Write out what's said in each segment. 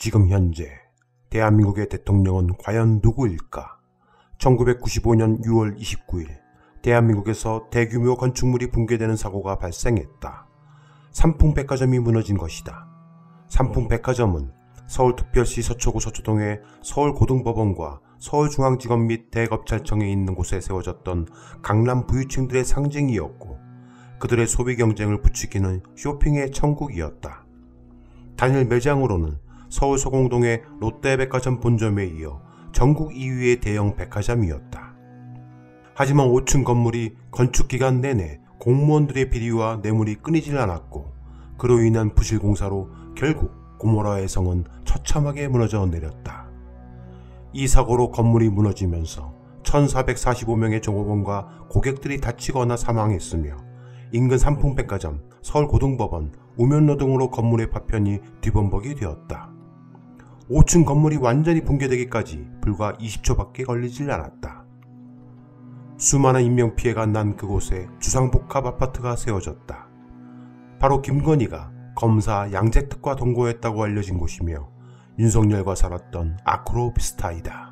지금 현재 대한민국의 대통령은 과연 누구일까? 1995년 6월 29일 대한민국에서 대규모 건축물이 붕괴되는 사고가 발생했다. 삼풍백화점이 무너진 것이다. 삼풍백화점은 서울특별시 서초구 서초동의 서울고등법원과 서울중앙지검 및 대검찰청에 있는 곳에 세워졌던 강남 부유층들의 상징이었고, 그들의 소비 경쟁을 부추기는 쇼핑의 천국이었다. 단일 매장으로는 서울 서공동의 롯데백화점 본점에 이어 전국 2위의 대형 백화점이었다. 하지만 5층 건물이 건축기간 내내 공무원들의 비리와 뇌물이 끊이질 않았고, 그로 인한 부실공사로 결국 고모라의 성은 처참하게 무너져 내렸다. 이 사고로 건물이 무너지면서 1445명의 종업원과 고객들이 다치거나 사망했으며, 인근 삼풍백화점, 서울고등법원, 우면로 등으로 건물의 파편이 뒤범벅이 되었다. 5층 건물이 완전히 붕괴되기까지 불과 20초밖에 걸리질 않았다. 수많은 인명피해가 난 그곳에 주상복합 아파트가 세워졌다. 바로 김건희가 검사 양재특과 동거했다고 알려진 곳이며 윤석열과 살았던 아크로비스타이다.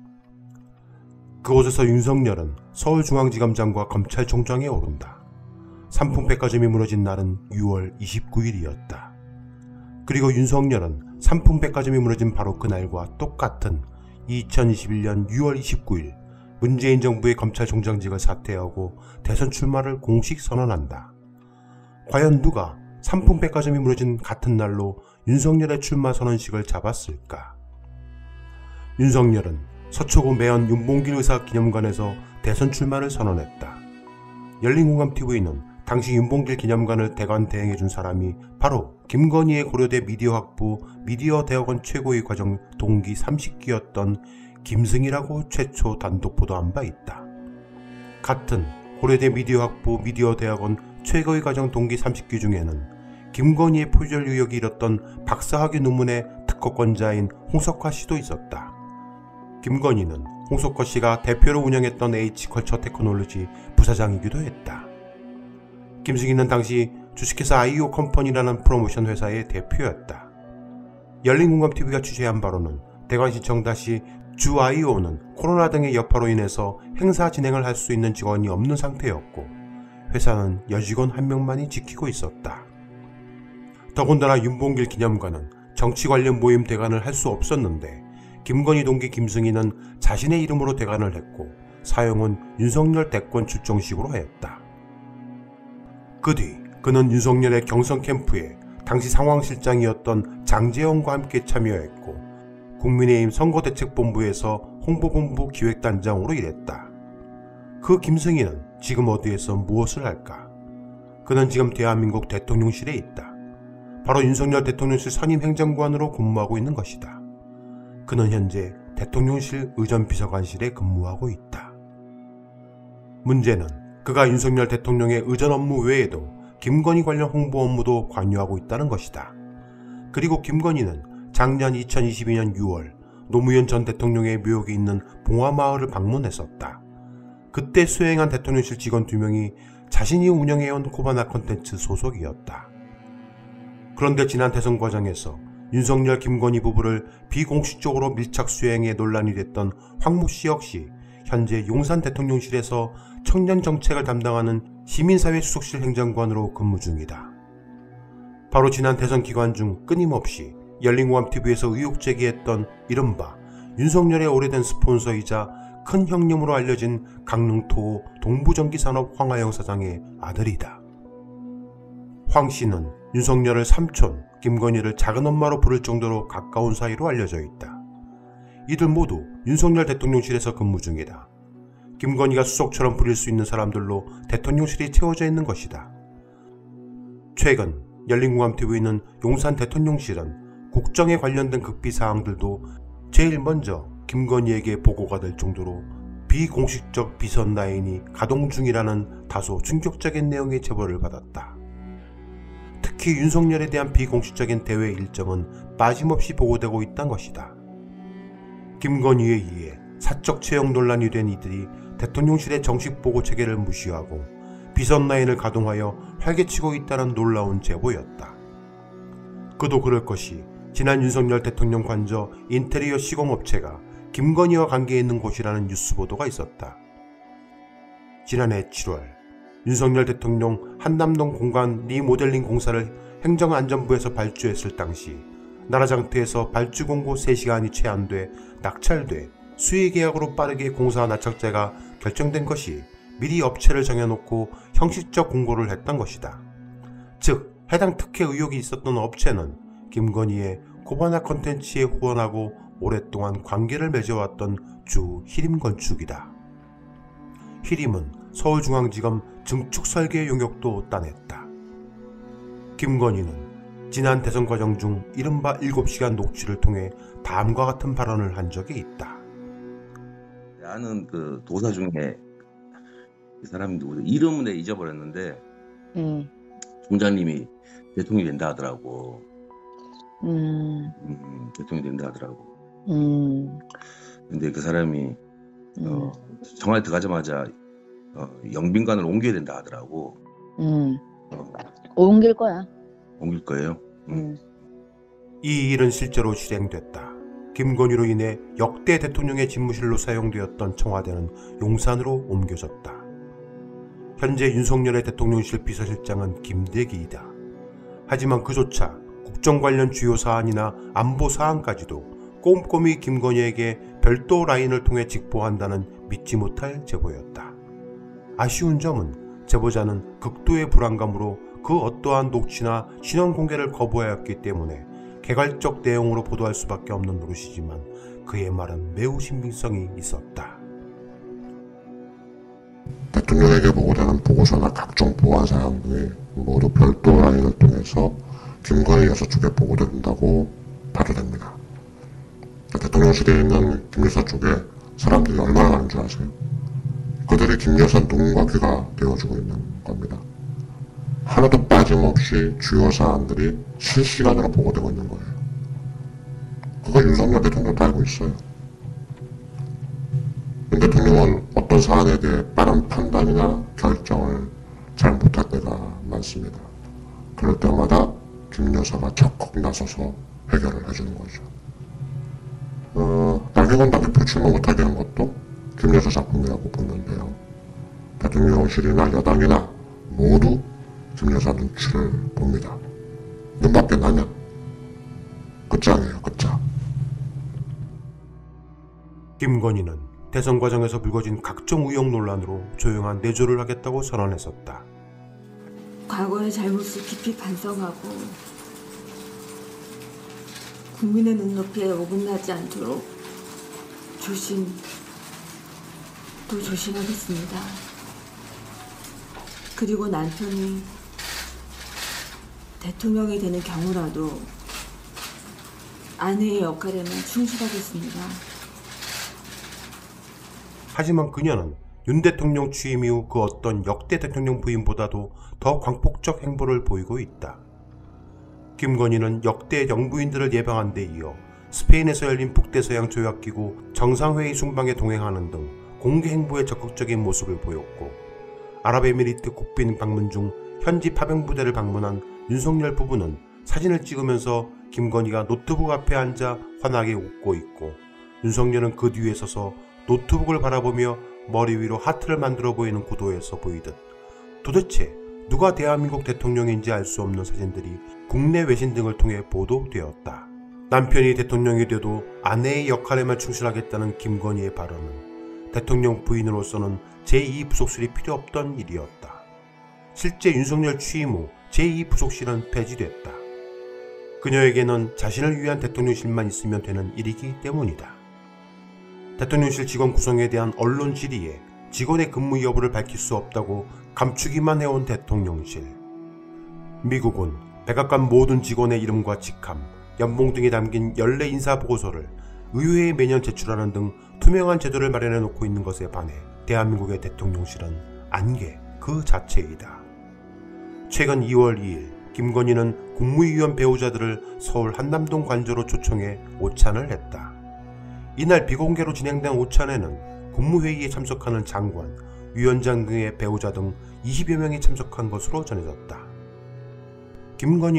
그곳에서 윤석열은 서울중앙지검장과 검찰총장에 오른다. 삼풍백화점이 무너진 날은 6월 29일이었다. 그리고 윤석열은 삼풍백화점이 무너진 바로 그날과 똑같은 2021년 6월 29일 문재인 정부의 검찰총장직을 사퇴하고 대선 출마를 공식 선언한다. 과연 누가 삼풍백화점이 무너진 같은 날로 윤석열의 출마 선언식을 잡았을까? 윤석열은 서초구 매연 윤봉길 의사 기념관에서 대선 출마를 선언했다. 열린공감TV는 당시 윤봉길 기념관을 대관 대행해준 사람이 바로 김건희의 고려대 미디어학부 미디어대학원 최고의 과정 동기 30기였던 김승희라고 최초 단독 보도한 바 있다. 같은 고려대 미디어학부 미디어대학원 최고의 과정 동기 30기 중에는 김건희의 표절 의혹이 일었던 박사학위 논문의 특허권자인 홍석화 씨도 있었다. 김건희는 홍석화 씨가 대표로 운영했던 H컬처 테크놀로지 부사장이기도 했다. 김승희는 당시 주식회사 아이오 컴퍼니라는 프로모션 회사의 대표였다. 열린공감TV가 취재한 바로는 대관시청 다시 주 아이오는 코로나 등의 여파로 인해서 행사 진행을 할 수 있는 직원이 없는 상태였고, 회사는 여직원 1명만이 지키고 있었다. 더군다나 윤봉길 기념관은 정치 관련 모임 대관을 할 수 없었는데, 김건희 동기 김승희는 자신의 이름으로 대관을 했고, 사용은 윤석열 대권 출정식으로 했다. 그 뒤 그는 윤석열의 경선 캠프에 당시 상황실장이었던 장제영과 함께 참여했고, 국민의힘 선거대책본부에서 홍보본부 기획단장으로 일했다. 그 김승희는 지금 어디에서 무엇을 할까? 그는 지금 대한민국 대통령실에 있다. 바로 윤석열 대통령실 선임행정관으로 근무하고 있는 것이다. 그는 현재 대통령실 의전비서관실에 근무하고 있다. 문제는 그가 윤석열 대통령의 의전 업무 외에도 김건희 관련 홍보 업무도 관여하고 있다는 것이다. 그리고 김건희는 작년 2022년 6월 노무현 전 대통령의 묘역이 있는 봉화마을을 방문했었다. 그때 수행한 대통령실 직원 2명이 자신이 운영해온 코바나 콘텐츠 소속이었다. 그런데 지난 대선 과정에서 윤석열 김건희 부부를 비공식적으로 밀착 수행해 논란이 됐던 황모 씨 역시 현재 용산 대통령실에서 청년 정책을 담당하는 시민사회 수석실 행정관으로 근무 중이다. 바로 지난 대선 기간 중 끊임없이 열린공감TV에서 의혹 제기했던 이른바 윤석열의 오래된 스폰서이자 큰 형님으로 알려진 강릉토 동부전기산업 황하영 사장의 아들이다. 황 씨는 윤석열을 삼촌, 김건희를 작은엄마로 부를 정도로 가까운 사이로 알려져 있다. 이들 모두 윤석열 대통령실에서 근무 중이다. 김건희가 수석처럼 부릴 수 있는 사람들로 대통령실이 채워져 있는 것이다. 최근 열린공감TV는 용산 대통령실은 국정에 관련된 극비사항들도 제일 먼저 김건희에게 보고가 될 정도로 비공식적 비선 라인이 가동 중이라는 다소 충격적인 내용의 제보를 받았다. 특히 윤석열에 대한 비공식적인 대외 일정은 빠짐없이 보고되고 있다는 것이다. 김건희에 의해 사적 채용 논란이 된 이들이 대통령실의 정식 보고 체계를 무시하고 비선 라인을 가동하여 활개치고 있다는 놀라운 제보였다. 그도 그럴 것이 지난 윤석열 대통령 관저 인테리어 시공업체가 김건희와 관계 있는 곳이라는 뉴스 보도가 있었다. 지난해 7월 윤석열 대통령 한남동 공간 리모델링 공사를 행정안전부에서 발주했을 당시 나라장터에서 발주 공고 3시간이 채 안 돼 낙찰돼 수의계약으로 빠르게 공사 낙찰제가 결정된 것이 미리 업체를 정해놓고 형식적 공고를 했던 것이다. 즉 해당 특혜 의혹이 있었던 업체는 김건희의 코바나 컨텐츠에 후원하고 오랫동안 관계를 맺어왔던 주 히림건축이다. 히림은 서울중앙지검 증축설계 용역도 따냈다. 김건희는 지난 대선 과정 중 이른바 7시간 녹취를 통해 다음과 같은 발언을 한 적이 있다. 아는 그 도사 중에 이 사람이 누구죠? 이름은 내가 잊어버렸는데 총장님이 대통령이 된다 하더라고. 대통령이 된다 하더라고. 근데 그 사람이 청와대 들어가자마자 영빈관을 옮겨야 된다 하더라고. 옮길 거야. 옮길 거예요? 이 일은 실제로 실행됐다. 김건희로 인해 역대 대통령의 집무실로 사용되었던 청와대는 용산으로 옮겨졌다. 현재 윤석열의 대통령실 비서실장은 김대기이다. 하지만 그조차 국정 관련 주요 사안이나 안보 사안까지도 꼼꼼히 김건희에게 별도 라인을 통해 직보한다는 믿지 못할 제보였다. 아쉬운 점은 제보자는 극도의 불안감으로 그 어떠한 녹취나 신원 공개를 거부하였기 때문에 개괄적 내용으로 보도할 수밖에 없는 노릇이지만 그의 말은 매우 신빙성이 있었다. 대통령에게 보고되는 보고서나 각종 보안 사항 등이 모두 별도 라인을 통해서 김건희 여사 쪽에 보고된다고 봐도 됩니다. 대통령실에 있는 김 여사 쪽에 사람들이 얼마나 많은 줄 아세요? 그들이 김 여사 눈과 귀가 되어주고 있는 겁니다. 하나도 빠짐없이 주요 사안들이 실시간으로 보고되고 있는 거예요. 그거 윤석열 대통령도 알고 있어요. 윤 대통령은 어떤 사안에 대해 빠른 판단이나 결정을 잘 못할 때가 많습니다. 그럴 때마다 김 여사가 적극 나서서 해결을 해주는 거죠. 나경원 당대표 출마 못하게 한 것도 김 여사 작품이라고 보는데요. 대통령실이나 여당이나 모두 김 여사 눈치를 봅니다. 눈밖에 나냐? 끝장이에요, 끝장. 김건희는 대선 과정에서 불거진 각종 의혹 논란으로 조용한 내조를 하겠다고 선언했었다. 과거의 잘못을 깊이 반성하고 국민의 눈높이에 어긋나지 않도록 또 조심하겠습니다. 그리고 남편이 대통령이 되는 경우라도 아내의 역할에만 충실하겠습니다. 하지만 그녀는 윤 대통령 취임 이후 그 어떤 역대 대통령 부인보다도 더 광폭적 행보를 보이고 있다. 김건희는 역대 영부인들을 예방한 데 이어 스페인에서 열린 북대서양 조약기구 정상회의 순방에 동행하는 등 공개 행보에 적극적인 모습을 보였고, 아랍에미리트 국빈 방문 중 현지 파병부대를 방문한 윤석열 부부는 사진을 찍으면서 김건희가 노트북 앞에 앉아 환하게 웃고 있고, 윤석열은 그 뒤에 서서 노트북을 바라보며 머리 위로 하트를 만들어 보이는 구도에서 보이듯 도대체 누가 대한민국 대통령인지 알 수 없는 사진들이 국내 외신 등을 통해 보도되었다. 남편이 대통령이 돼도 아내의 역할에만 충실하겠다는 김건희의 발언은 대통령 부인으로서는 제2부속실이 필요 없던 일이었다. 실제 윤석열 취임 후 제2부속실은 폐지됐다. 그녀에게는 자신을 위한 대통령실만 있으면 되는 일이기 때문이다. 대통령실 직원 구성에 대한 언론 질의에 직원의 근무 여부를 밝힐 수 없다고 감추기만 해온 대통령실. 미국은 백악관 모든 직원의 이름과 직함, 연봉 등이 담긴 연례 인사보고서를 의회에 매년 제출하는 등 투명한 제도를 마련해 놓고 있는 것에 반해 대한민국의 대통령실은 안개 그 자체이다. 최근 2월 2일 김건희는 국무위원 배우자들을 서울 한남동 관저로 초청해 오찬을 했다. 이날 비공개로 진행된 오찬에는 국무회의에 참석하는 장관, 위원장 등의 배우자 등 20여 명이 참석한 것으로 전해졌다. 김건희는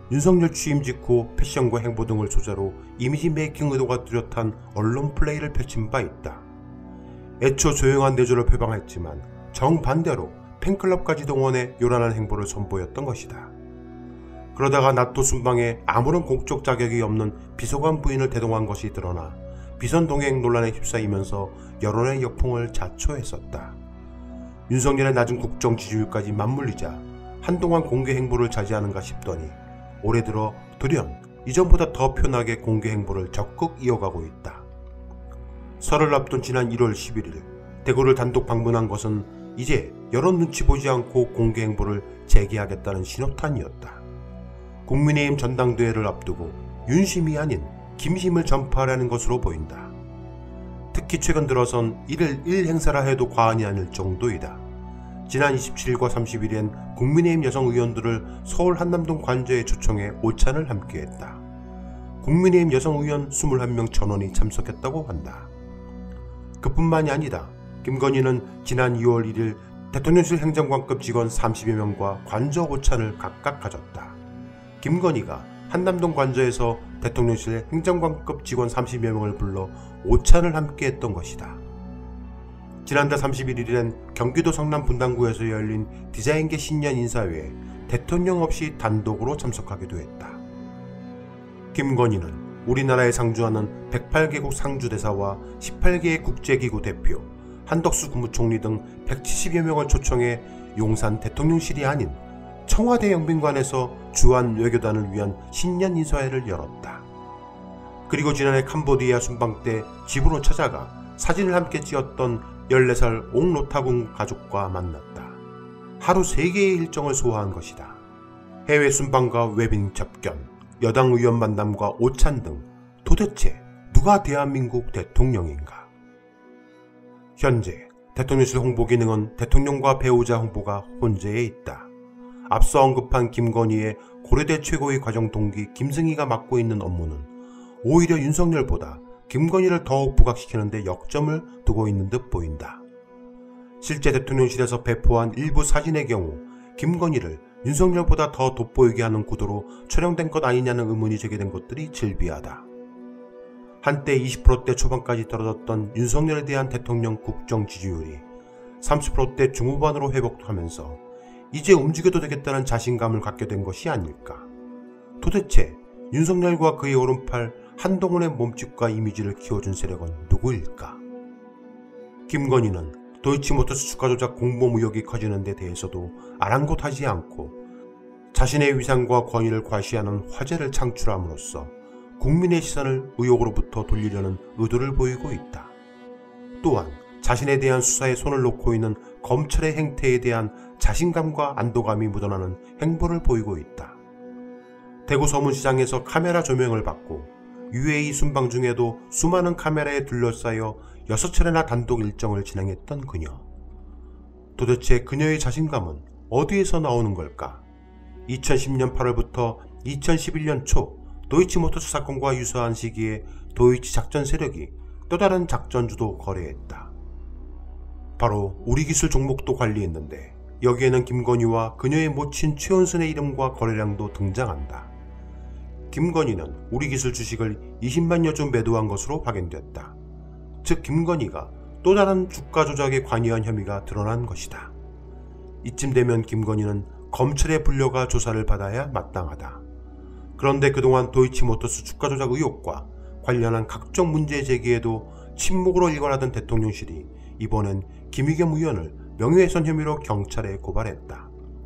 윤석열 취임 직후 패션과 행보 등을 소재로 이미지 메이킹 의도가 뚜렷한 언론 플레이를 펼친 바 있다. 애초 조용한 내조를 표방했지만 정반대로 팬클럽까지 동원해 요란한 행보를 선보였던 것이다. 그러다가 나토 순방에 아무런 공적 자격이 없는 비서관 부인을 대동한 것이 드러나 비선 동행 논란에 휩싸이면서 여론의 역풍을 자초했었다. 윤석열의 낮은 국정 지지율까지 맞물리자 한동안 공개 행보를 자제하는가 싶더니 올해 들어 돌연 이전보다 더 편하게 공개 행보를 적극 이어가고 있다. 설을 앞둔 지난 1월 11일 대구를 단독 방문한 것은 이제 여론 눈치 보지 않고 공개 행보를 재개하겠다는 신호탄이었다. 국민의힘 전당대회를 앞두고 윤심이 아닌 김심을 전파하려는 것으로 보인다. 특히 최근 들어선 이를 일행사라 해도 과언이 아닐 정도이다. 지난 27일과 30일엔 국민의힘 여성 의원들을 서울 한남동 관저에 초청해 오찬을 함께했다. 국민의힘 여성 의원 21명 전원이 참석했다고 한다. 그뿐만이 아니다. 김건희는 지난 2월 1일 대통령실 행정관급 직원 30여 명과 관저 오찬을 각각 가졌다. 김건희가 한남동 관저에서 대통령실 행정관급 직원 30여 명을 불러 오찬을 함께했던 것이다. 지난달 31일엔 경기도 성남 분당구에서 열린 디자인계 신년 인사회에 대통령 없이 단독으로 참석하기도 했다. 김건희는 우리나라에 상주하는 108개국 상주대사와 18개의 국제기구 대표, 한덕수 국무총리 등 170여 명을 초청해 용산 대통령실이 아닌 청와대 영빈관에서 주한 외교단을 위한 신년 인사회를 열었다. 그리고 지난해 캄보디아 순방 때 집으로 찾아가 사진을 함께 찍었던 14살 옥로타궁 가족과 만났다. 하루 3개의 일정을 소화한 것이다. 해외 순방과 웨빙 접견, 여당 의원 만남과 오찬 등 도대체 누가 대한민국 대통령인가? 현재 대통령실 홍보 기능은 대통령과 배우자 홍보가 혼재해 있다. 앞서 언급한 김건희의 고려대 최고위 과정 동기 김승희가 맡고 있는 업무는 오히려 윤석열보다 김건희를 더욱 부각시키는 데 역점을 두고 있는 듯 보인다. 실제 대통령실에서 배포한 일부 사진의 경우 김건희를 윤석열보다 더 돋보이게 하는 구도로 촬영된 것 아니냐는 의문이 제기된 것들이 즐비하다. 한때 20%대 초반까지 떨어졌던 윤석열에 대한 대통령 국정 지지율이 30%대 중후반으로 회복하면서 이제 움직여도 되겠다는 자신감을 갖게 된 것이 아닐까. 도대체 윤석열과 그의 오른팔 한동훈의 몸집과 이미지를 키워준 세력은 누구일까? 김건희는 도이치모터스 주가 조작 공범 의혹이 커지는 데 대해서도 아랑곳하지 않고 자신의 위상과 권위를 과시하는 화제를 창출함으로써 국민의 시선을 의혹으로부터 돌리려는 의도를 보이고 있다. 또한 자신에 대한 수사에 손을 놓고 있는 검찰의 행태에 대한 자신감과 안도감이 묻어나는 행보를 보이고 있다. 대구 서문시장에서 카메라 조명을 받고 UAE 순방 중에도 수많은 카메라에 둘러싸여 6차례나 단독 일정을 진행했던 그녀. 도대체 그녀의 자신감은 어디에서 나오는 걸까? 2010년 8월부터 2011년 초 도이치모터스 사건과 유사한 시기에 도이치 작전 세력이 또 다른 작전주도 거래했다. 바로 우리기술 종목도 관리했는데 여기에는 김건희와 그녀의 모친 최은순의 이름과 거래량도 등장한다. 김건희는 우리기술 주식을 20만여 주 매도한 것으로 확인됐다. 즉 김건희가 또 다른 주가 조작에 관여한 혐의가 드러난 것이다. 이쯤 되면 김건희는 검찰에 불려가 조사를 받아야 마땅하다. 그런데 그동안 도이치모터스 주가 조작 의혹과 관련한 각종 문제 제기에도 침묵으로 일관하던 대통령실이 이번엔 김의겸 의원을 명예훼손 혐의로 경찰에 고발했다.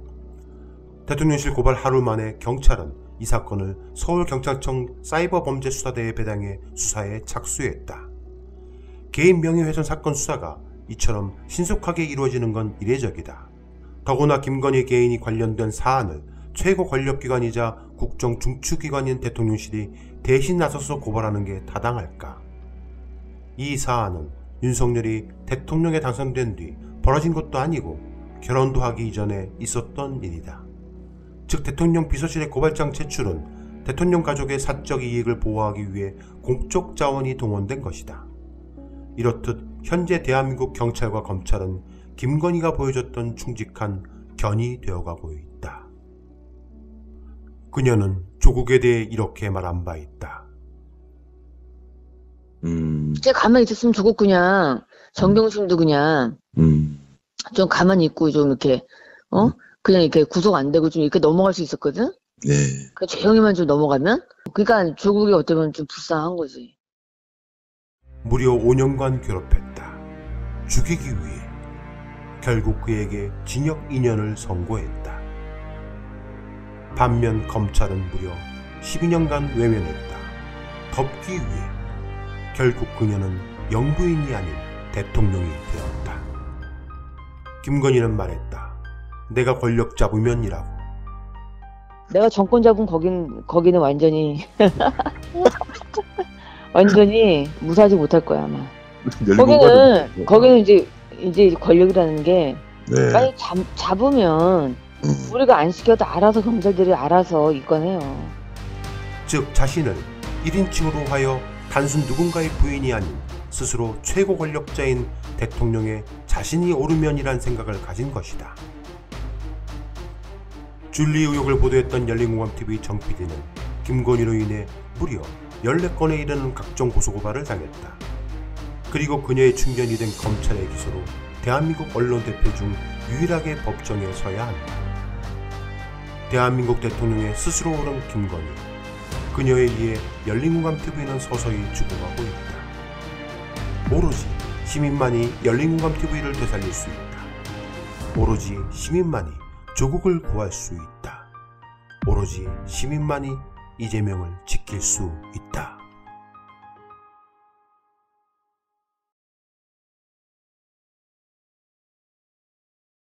대통령실 고발 하루 만에 경찰은 이 사건을 서울경찰청 사이버범죄수사대에 배당해 수사에 착수했다. 개인 명예훼손 사건 수사가 이처럼 신속하게 이루어지는 건 이례적이다. 더구나 김건희 개인이 관련된 사안을 최고 권력기관이자 국정 중추기관인 대통령실이 대신 나서서 고발하는 게 타당할까? 이 사안은 윤석열이 대통령에 당선된 뒤 벌어진 것도 아니고 결혼도 하기 이전에 있었던 일이다. 즉 대통령 비서실의 고발장 제출은 대통령 가족의 사적 이익을 보호하기 위해 공적 자원이 동원된 것이다. 이렇듯 현재 대한민국 경찰과 검찰은 김건희가 보여줬던 충직한 견이 되어가고 있다. 그녀는 조국에 대해 이렇게 말한 바 있다. 제가 가만히 있었으면 조국 그냥 정경심도 그냥 좀 가만히 있고 좀 이렇게 그냥 이렇게 구속 안 되고 좀 이렇게 넘어갈 수 있었거든. 네. 그 조용히만 좀 넘어가면. 그러니까 조국이 어쩌면 좀 불쌍한 거지. 무려 5년간 괴롭혔다. 죽이기 위해. 결국 그에게 징역 2년을 선고했다. 반면 검찰은 무려 12년간 외면했다. 덮기 위해. 결국 그녀는 영부인이 아닌 대통령이 되었다. 김건희는 말했다. 내가 권력 잡으면이라고. 내가 정권 잡은 거기는 완전히 완전히 무사하지 못할 거야 아마. 거기는 이제 권력이라는 게 네. 빨리 잡으면 우리가 안 시켜도 알아서 경찰들이 알아서 입건해요. 즉 자신을 1인칭으로 하여 단순 누군가의 부인이 아닌 스스로 최고 권력자인 대통령의 자신이 오르면이란 생각을 가진 것이다. 줄리 의혹을 보도했던 열린공감TV 정 PD는 김건희로 인해 무려 14건에 이르는 각종 고소고발을 당했다. 그리고 그녀의 충견이 된 검찰의 기소로 대한민국 언론 대표 중 유일하게 법정에 서야 한다. 대한민국 대통령의 스스로 오른 김건희. 그녀에 의해 열린공감TV는 서서히 죽어가고 있다. 오로지 시민만이 열린공감TV를 되살릴 수 있다. 오로지 시민만이 조국을 구할 수 있다. 오로지 시민만이 이재명을 지킬 수 있다.